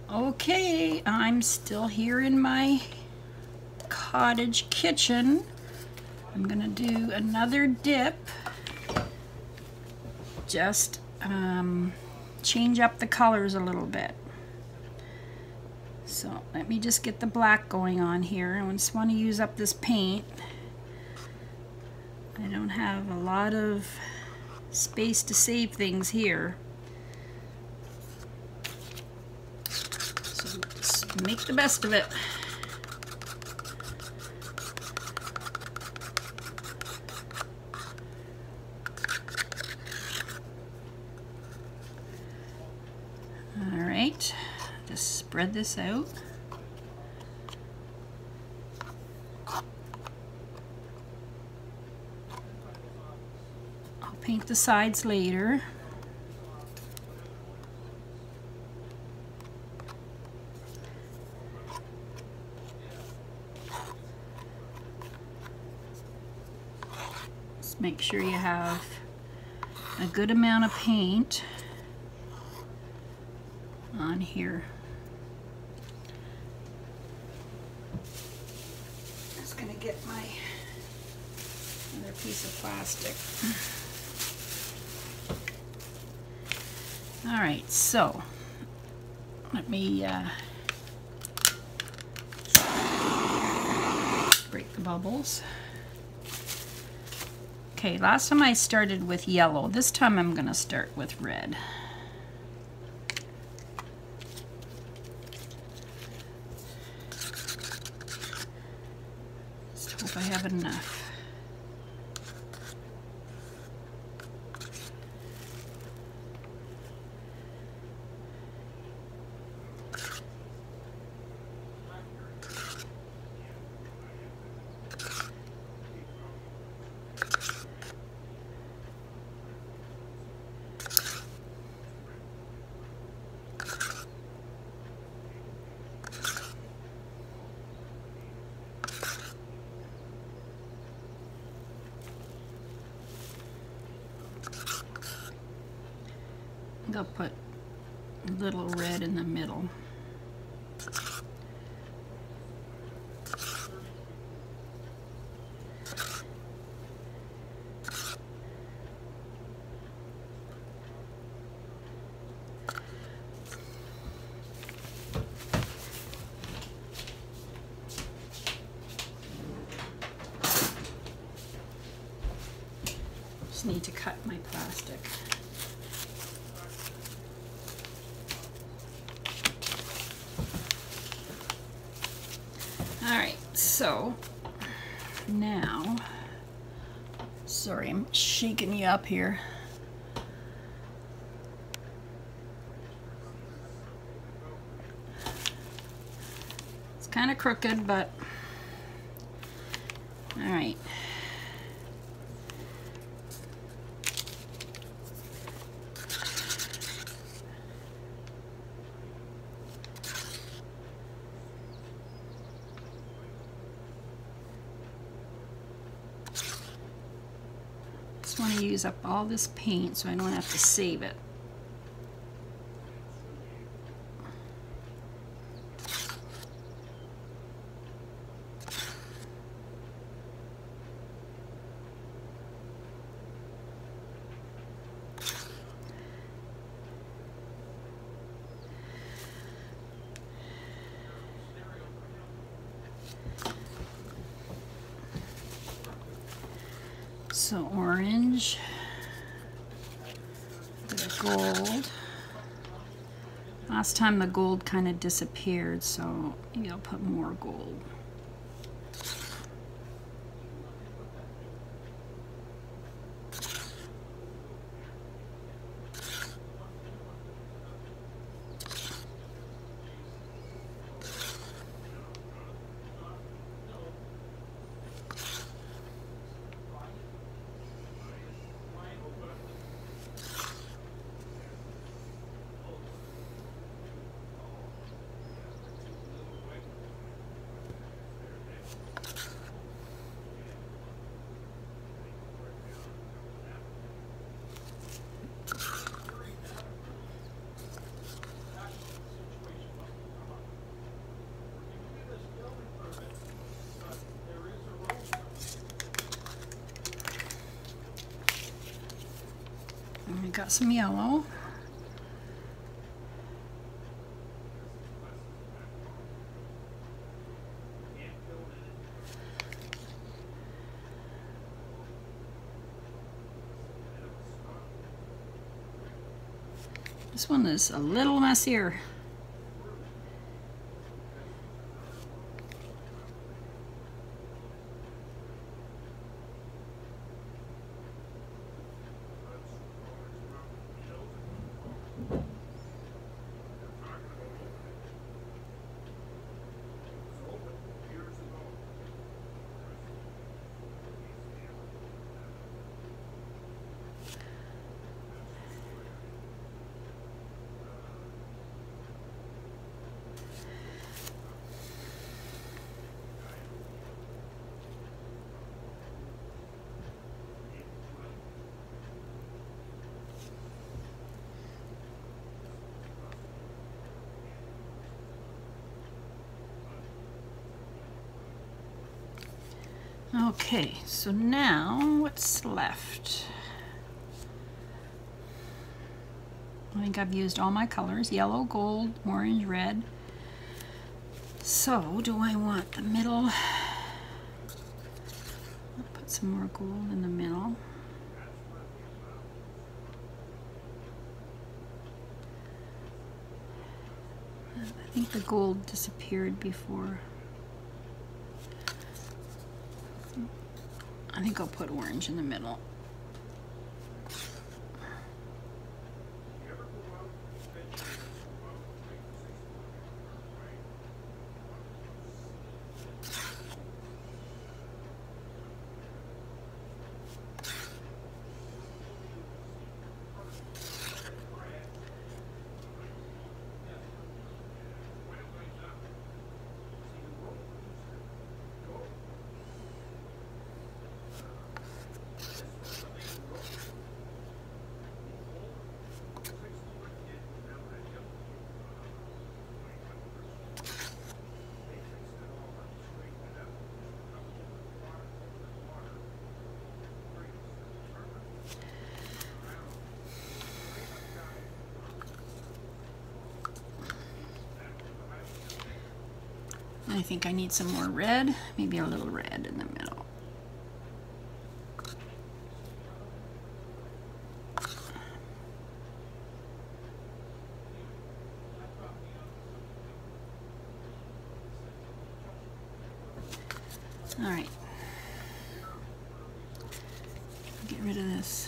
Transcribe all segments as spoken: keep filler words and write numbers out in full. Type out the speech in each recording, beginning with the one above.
Okay, I'm still here in my cottage kitchen. I'm gonna do another dip. Just um, change up the colors a little bit. So let me just get the black going on here. I just want to use up this paint. I don't have a lot of space to save things here. So just make the best of it. All right, just spread this out. I'll paint the sides later. Just make sure you have a good amount of paint on here. Just gonna get my other piece of plastic. All right, so let me uh, break the bubbles. Okay, last time I started with yellow. This time I'm gonna start with red. Hope I have enough. I'll put a little red in the middle. Just need to cut my plastic. Alright, so now, sorry, I'm shaking you up here. It's kind of crooked, but alright. I want to use up all this paint so I don't have to save it. So orange, the gold. Last time the gold kind of disappeared, so maybe I'll put more gold. I got some yellow. This one is a little messier. Okay, so now what's left? I think I've used all my colors, yellow, gold, orange, red. So do I want the middle? I'll put some more gold in the middle. I think the gold disappeared before. I think I'll put orange in the middle. I think I need some more red, maybe a little red in the middle. All right, get rid of this.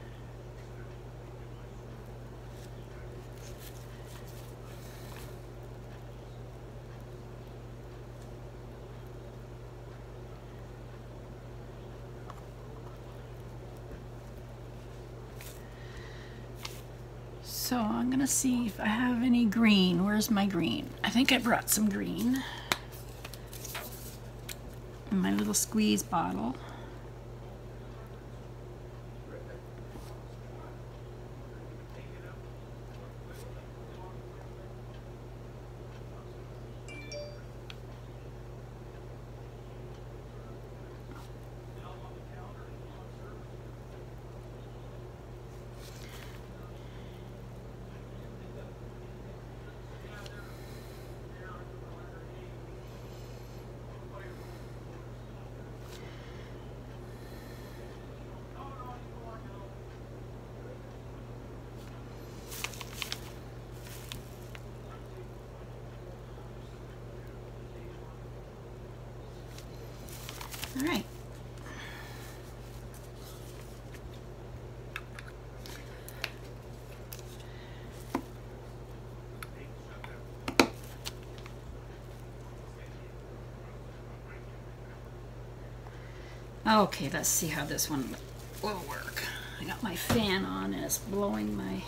So I'm gonna see if I have any green. Where's my green? I think I brought some green in my little squeeze bottle. All right. Okay, let's see how this one will work. I got my fan on and it's blowing my...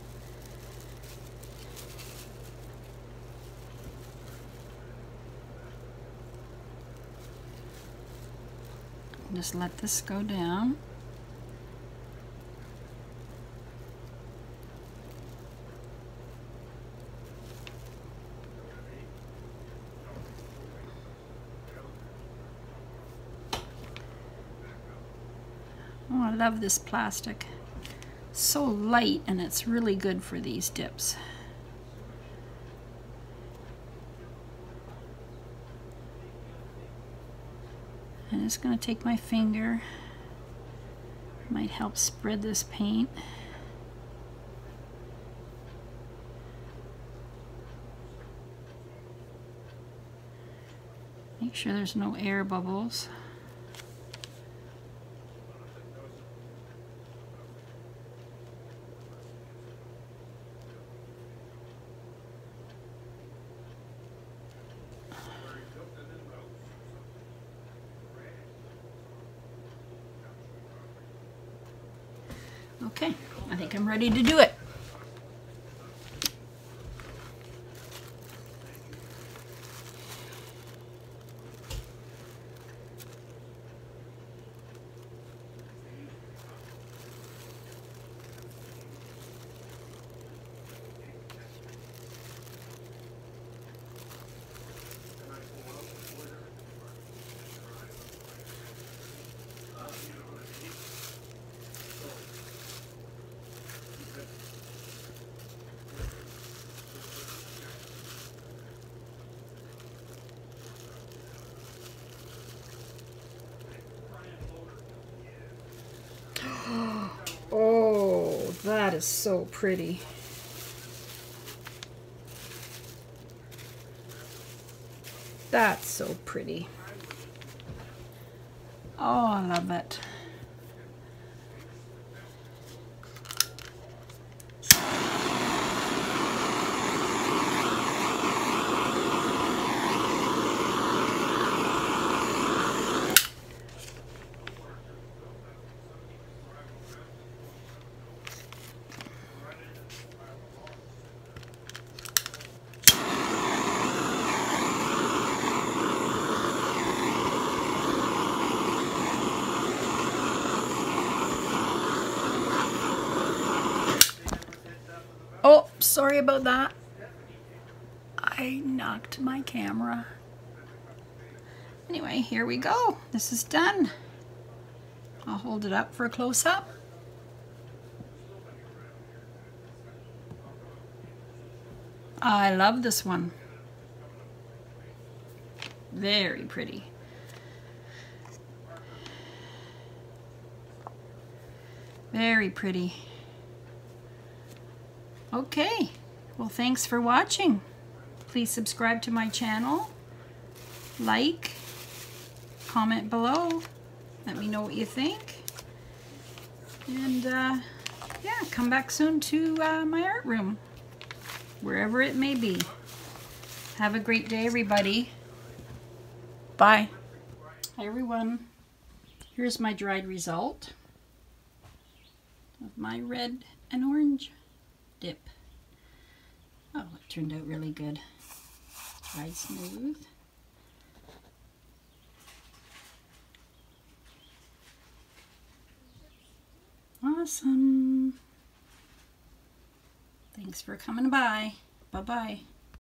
Just let this go down. Oh, I love this plastic. so light, and it's really good for these dips. I'm just going to take my finger, might help spread this paint. Make sure there's no air bubbles. Okay, I think I'm ready to do it. Oh, that is so pretty. That's so pretty. Oh, I love it. Oh, sorry about that. I knocked my camera. Anyway, here we go. This is done. I'll hold it up for a close-up. I love this one. Very pretty. Very pretty. Okay, well, thanks for watching. Please subscribe to my channel, like, comment below, let me know what you think, and uh, yeah, come back soon to uh, my art room, wherever it may be. Have a great day, everybody. Bye. Hi, everyone. Here's my dried result of my red and orange dip. Oh, it turned out really good. Dried smooth. Awesome. Thanks for coming by. Bye-bye.